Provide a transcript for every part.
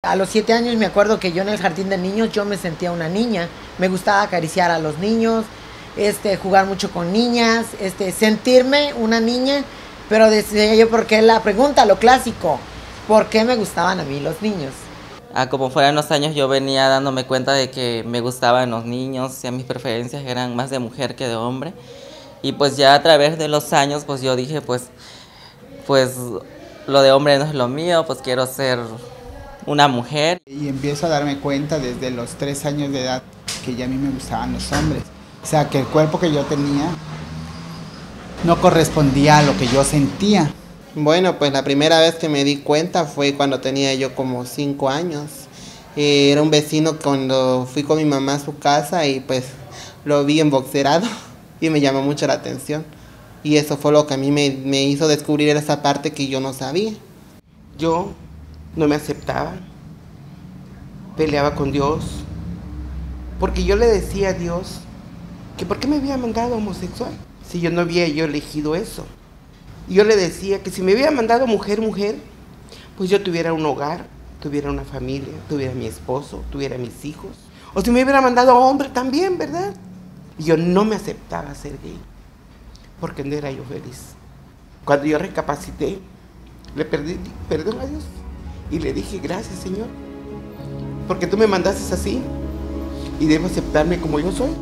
A los 7 años me acuerdo que yo en el jardín de niños yo me sentía una niña. Me gustaba acariciar a los niños, jugar mucho con niñas, sentirme una niña. Pero decía yo, ¿por qué la pregunta, lo clásico? ¿Por qué me gustaban a mí los niños? Como fueran los años yo venía dándome cuenta de que me gustaban los niños, mis preferencias eran más de mujer que de hombre. Y pues ya a través de los años pues yo dije pues lo de hombre no es lo mío, pues quiero ser una mujer. Y empiezo a darme cuenta desde los 3 años de edad que ya a mí me gustaban los hombres. O sea, que el cuerpo que yo tenía no correspondía a lo que yo sentía. Bueno, pues la primera vez que me di cuenta fue cuando tenía yo como 5 años. Era un vecino cuando fui con mi mamá a su casa y pues lo vi emboxerado y me llamó mucho la atención. Y eso fue lo que a mí me hizo descubrir esa parte que yo no sabía. Yo no me aceptaba, peleaba con Dios, porque yo le decía a Dios que por qué me había mandado homosexual, si yo no había yo elegido eso. Y yo le decía que si me hubiera mandado mujer, pues yo tuviera un hogar, tuviera una familia, tuviera mi esposo, tuviera mis hijos. O si me hubiera mandado hombre también, ¿verdad? Y yo no me aceptaba ser gay, porque no era yo feliz. Cuando yo recapacité, le pedí perdón a Dios y le dije, gracias Señor, porque tú me mandaste así y debo aceptarme como yo soy.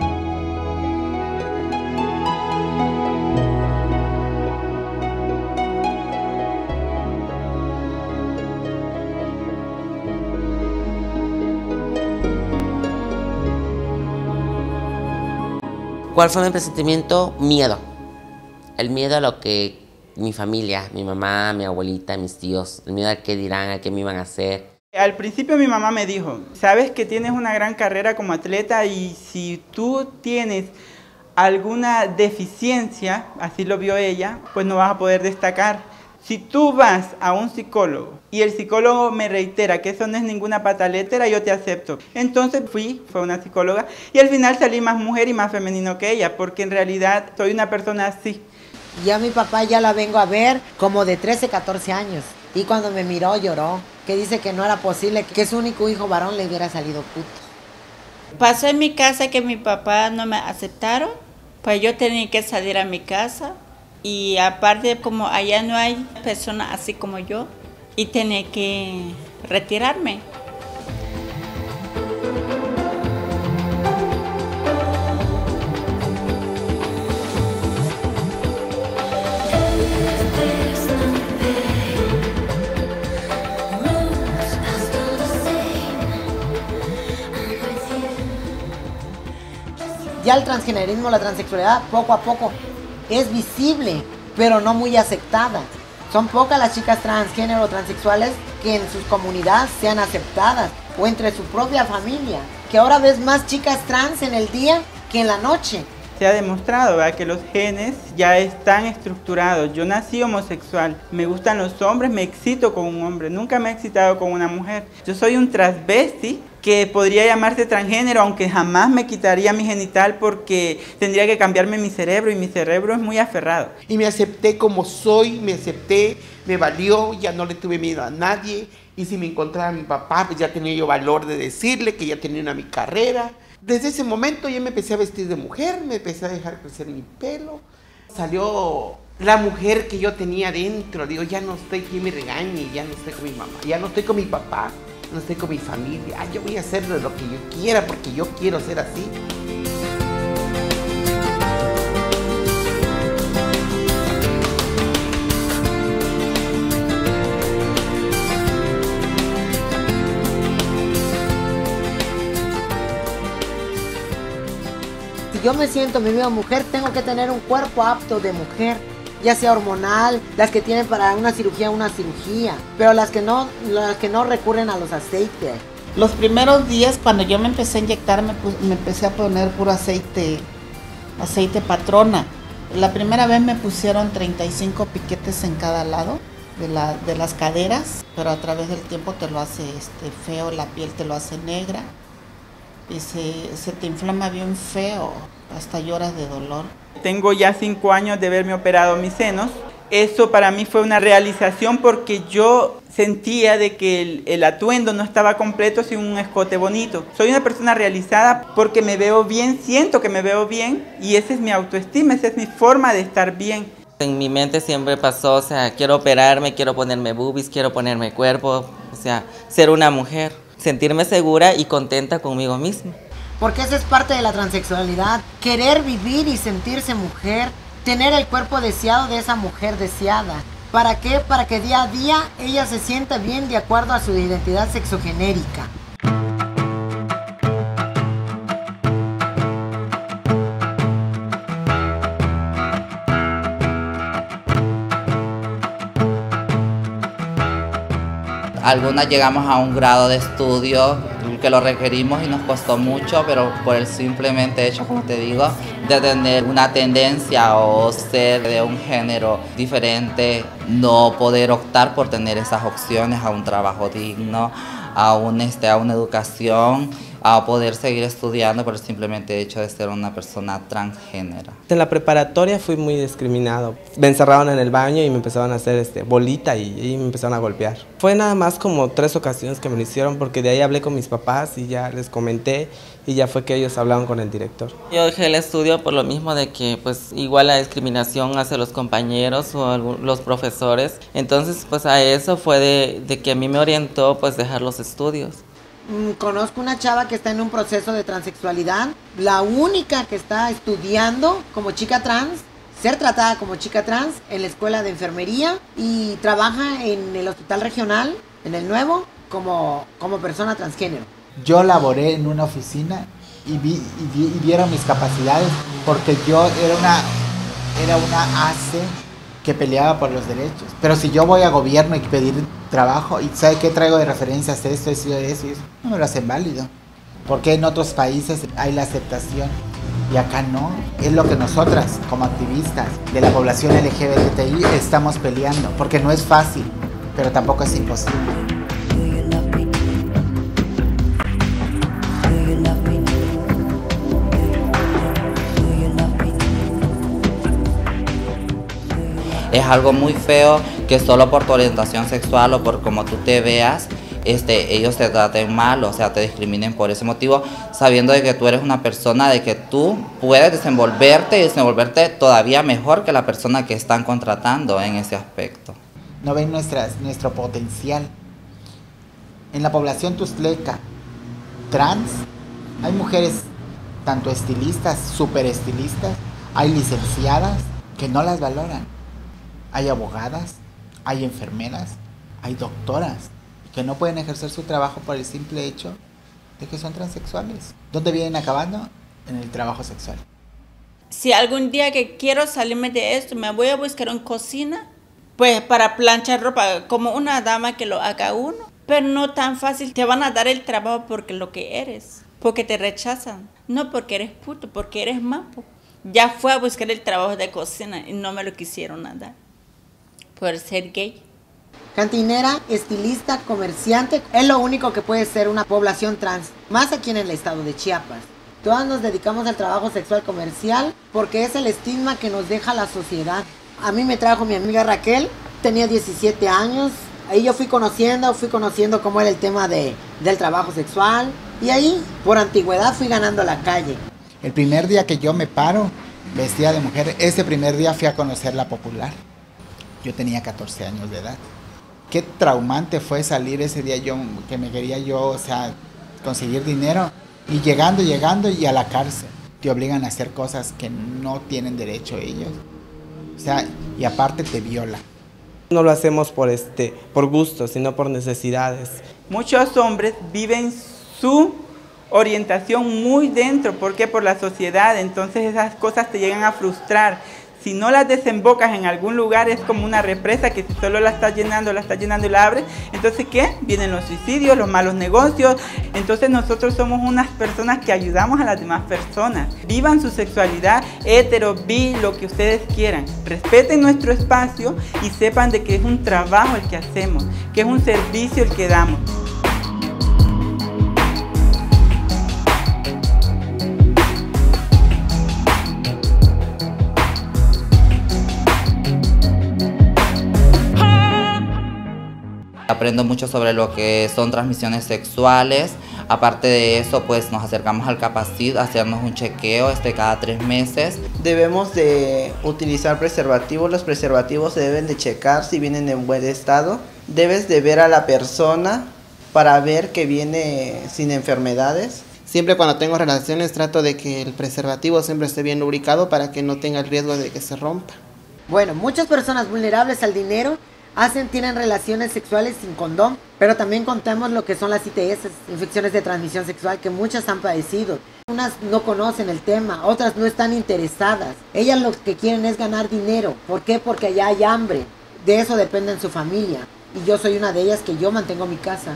¿Cuál fue mi presentimiento? Miedo. El miedo a lo que mi familia, mi mamá, mi abuelita, mis tíos, el miedo a qué dirán, a qué me iban a hacer. Al principio mi mamá me dijo, sabes que tienes una gran carrera como atleta y si tú tienes alguna deficiencia, así lo vio ella, pues no vas a poder destacar. Si tú vas a un psicólogo y el psicólogo me reitera que eso no es ninguna pataletera, yo te acepto. Entonces fue una psicóloga y al final salí más mujer y más femenino que ella, porque en realidad soy una persona así. Ya mi papá ya la vengo a ver como de 13, 14 años. Y cuando me miró lloró, que dice que no era posible que su único hijo varón le hubiera salido puto. Pasó en mi casa que mi papá no me aceptaron, pues yo tenía que salir a mi casa. Y aparte, como allá no hay personas así como yo, y tenía que retirarme. Ya el transgenerismo, la transexualidad, poco a poco es visible, pero no muy aceptada. Son pocas las chicas transgénero o transexuales que en sus comunidades sean aceptadas o entre su propia familia. Que ahora ves más chicas trans en el día que en la noche. Se ha demostrado, ¿verdad?, que los genes ya están estructurados. Yo nací homosexual, me gustan los hombres, me excito con un hombre, nunca me he excitado con una mujer. Yo soy un transvesti que podría llamarse transgénero, aunque jamás me quitaría mi genital porque tendría que cambiarme mi cerebro y mi cerebro es muy aferrado. Y me acepté como soy, me acepté, me valió, ya no le tuve miedo a nadie. Y si me encontraba mi papá, pues ya tenía yo valor de decirle que ya tenía mi carrera. Desde ese momento ya me empecé a vestir de mujer, me empecé a dejar crecer mi pelo. Salió la mujer que yo tenía dentro. Digo, ya no estoy quien me regañe, ya no estoy con mi mamá, ya no estoy con mi papá, no estoy con mi familia. Yo voy a hacer lo que yo quiera porque yo quiero ser así. Si yo me siento, me veo mujer, tengo que tener un cuerpo apto de mujer, ya sea hormonal, las que tienen para una cirugía, pero las que no recurren a los aceites. Los primeros días cuando yo me empecé a inyectar me empecé a poner puro aceite Patrona. La primera vez me pusieron 35 piquetes en cada lado de las caderas, pero a través del tiempo te lo hace feo, la piel te lo hace negra y se te inflama bien feo, hasta lloras de dolor. Tengo ya 5 años de haberme operado mis senos Eso para mí fue una realización porque yo sentía de que el atuendo no estaba completo sin un escote bonito. Soy una persona realizada porque me veo bien, siento que me veo bien y esa es mi autoestima, esa es mi forma de estar bien. En mi mente siempre pasó, o sea, quiero operarme, quiero ponerme boobies, quiero ponerme cuerpo, o sea, ser una mujer, sentirme segura y contenta conmigo misma. Porque eso es parte de la transexualidad, querer vivir y sentirse mujer, tener el cuerpo deseado de esa mujer deseada. ¿Para qué? Para que día a día ella se sienta bien de acuerdo a su identidad sexogenérica. Algunas llegamos a un grado de estudio que lo requerimos y nos costó mucho, pero por el simplemente hecho, como te digo, de tener una tendencia o ser de un género diferente, no poder optar por tener esas opciones a un trabajo digno, a una educación, a poder seguir estudiando por el simplemente hecho de ser una persona transgénero. En la preparatoria fui muy discriminado. Me encerraron en el baño y me empezaron a hacer bolita y me empezaron a golpear. Fue nada más como 3 ocasiones que me lo hicieron porque de ahí hablé con mis papás y ya les comenté y ya fue que ellos hablaron con el director. Yo dejé el estudio por lo mismo de que pues igual la discriminación hacia los compañeros o los profesores. Entonces pues a eso fue de que a mí me orientó pues dejar los estudios. Conozco una chava que está en un proceso de transexualidad, la única que está estudiando como chica trans, ser tratada como chica trans en la escuela de enfermería y trabaja en el hospital regional, en el Nuevo, como persona transgénero. Yo laboré en una oficina y vieron mis capacidades porque yo era una AC que peleaba por los derechos. Pero si yo voy a gobierno y pedir trabajo y ¿sabe qué traigo de referencias? Esto, no me lo hacen válido. Porque en otros países hay la aceptación y acá no. Es lo que nosotras como activistas de la población LGBTI estamos peleando. Porque no es fácil, pero tampoco es imposible. Es algo muy feo que solo por tu orientación sexual o por cómo tú te veas, ellos te traten mal, o sea, te discriminen por ese motivo, sabiendo de que tú eres una persona, de que tú puedes desenvolverte todavía mejor que la persona que están contratando en ese aspecto. No ven nuestro potencial. En la población tustleca trans hay mujeres tanto estilistas, súper estilistas, hay licenciadas que no las valoran. Hay abogadas, hay enfermeras, hay doctoras que no pueden ejercer su trabajo por el simple hecho de que son transexuales. ¿Dónde vienen acabando? En el trabajo sexual. Si algún día que quiero salirme de esto, me voy a buscar una cocina, pues para planchar ropa, como una dama que lo haga uno. Pero no tan fácil, te van a dar el trabajo porque lo que eres, porque te rechazan. No porque eres puto, porque eres mapo. Ya fue a buscar el trabajo de cocina y no me lo quisieron dar. Por ser gay. Cantinera, estilista, comerciante, es lo único que puede ser una población trans, más aquí en el estado de Chiapas. Todas nos dedicamos al trabajo sexual comercial porque es el estigma que nos deja la sociedad. A mí me trajo mi amiga Raquel, tenía 17 años, ahí yo fui conociendo cómo era el tema del trabajo sexual y ahí, por antigüedad, fui ganando la calle. El primer día que yo me paro, vestida de mujer, ese primer día fui a conocer La Popular. Yo tenía 14 años de edad. Qué traumante fue salir ese día que me quería o sea, conseguir dinero. Y llegando y a la cárcel. Te obligan a hacer cosas que no tienen derecho ellos. O sea, y aparte te violan. No lo hacemos por gusto, sino por necesidades. Muchos hombres viven su orientación muy dentro. ¿Por qué? Por la sociedad. Entonces esas cosas te llegan a frustrar. Si no las desembocas en algún lugar, es como una represa que si solo la estás llenando y la abres, entonces ¿qué? Vienen los suicidios, los malos negocios. Entonces nosotros somos unas personas que ayudamos a las demás personas. Vivan su sexualidad, hetero, bi, lo que ustedes quieran. Respeten nuestro espacio y sepan de que es un trabajo el que hacemos, que es un servicio el que damos. Aprendo mucho sobre lo que son transmisiones sexuales. Aparte de eso, pues nos acercamos al Capacit a hacernos un chequeo cada 3 meses. Debemos de utilizar preservativos. Los preservativos se deben de checar si vienen en buen estado. Debes de ver a la persona para ver que viene sin enfermedades. Siempre cuando tengo relaciones trato de que el preservativo siempre esté bien lubricado para que no tenga el riesgo de que se rompa. Bueno, muchas personas vulnerables al dinero tienen relaciones sexuales sin condón, pero también contemos lo que son las ITS, infecciones de transmisión sexual, que muchas han padecido. Unas no conocen el tema, otras no están interesadas. Ellas lo que quieren es ganar dinero. ¿Por qué? Porque allá hay hambre. De eso depende en su familia. Y yo soy una de ellas, que yo mantengo mi casa.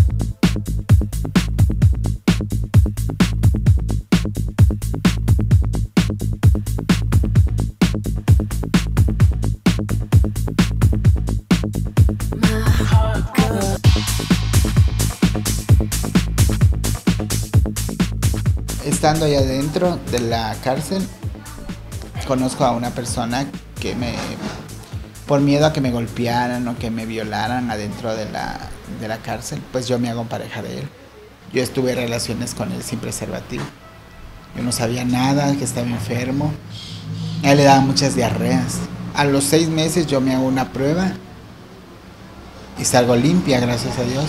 Estando allá dentro de la cárcel, conozco a una persona que por miedo a que me golpearan o que me violaran adentro de la cárcel, pues yo me hago pareja de él. Yo estuve en relaciones con él sin preservativo. Yo no sabía nada, que estaba enfermo. A él le daban muchas diarreas. A los 6 meses yo me hago una prueba y salgo limpia, gracias a Dios.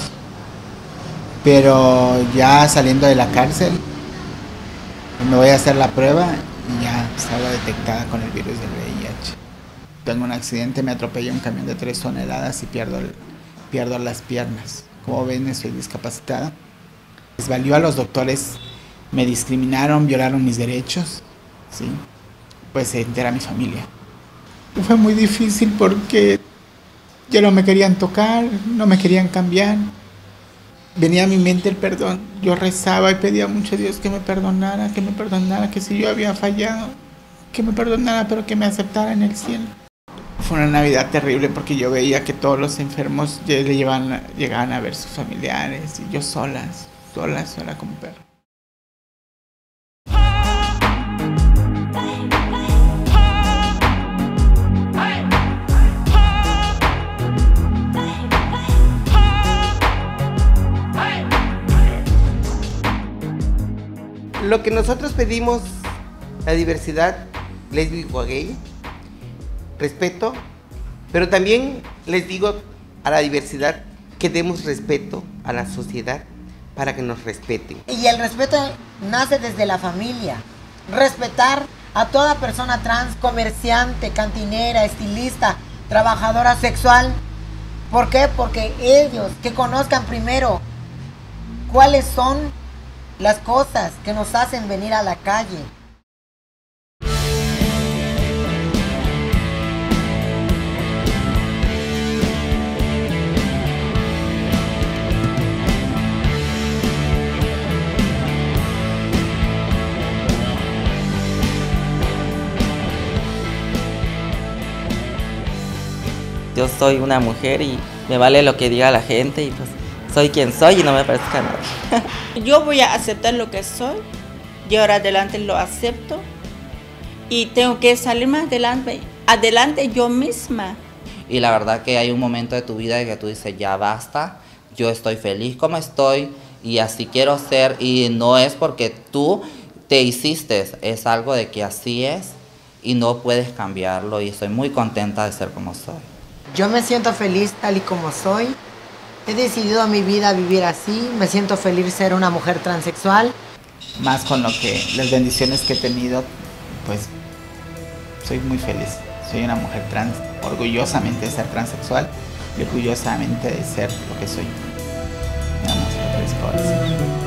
Pero ya saliendo de la cárcel, me voy a hacer la prueba y ya salgo detectada con el virus del VIH. Tengo un accidente, me atropelló un camión de 3 toneladas y pierdo las piernas. Como ven, estoy discapacitada. Les valió a los doctores, me discriminaron, violaron mis derechos, ¿sí? Pues se entera mi familia. Fue muy difícil porque ya no me querían tocar, no me querían cambiar. Venía a mi mente el perdón. Yo rezaba y pedía mucho a Dios que me perdonara, que si yo había fallado, que me perdonara, pero que me aceptara en el cielo. Fue una Navidad terrible porque yo veía que todos los enfermos llegaban a ver sus familiares y yo sola como perro. Lo que nosotros pedimos, la diversidad lésbico gay, respeto, pero también les digo a la diversidad que demos respeto a la sociedad para que nos respeten. Y el respeto nace desde la familia. Respetar a toda persona trans, comerciante, cantinera, estilista, trabajadora sexual. ¿Por qué? Porque ellos que conozcan primero cuáles son las cosas que nos hacen venir a la calle. Yo soy una mujer y me vale lo que diga la gente y pues soy quien soy y no me parezca nada. Yo voy a aceptar lo que soy, yo ahora adelante lo acepto y tengo que salir más adelante yo misma. Y la verdad que hay un momento de tu vida en que tú dices, ya basta, yo estoy feliz como estoy y así quiero ser, y no es porque tú te hiciste, es algo de que así es y no puedes cambiarlo, y estoy muy contenta de ser como soy. Yo me siento feliz tal y como soy. He decidido mi vida vivir así. Me siento feliz ser una mujer transexual. Más con las bendiciones que he tenido, pues soy muy feliz. Soy una mujer trans, orgullosamente de ser transexual y orgullosamente de ser lo que soy. Nada más lo que les puedo decir.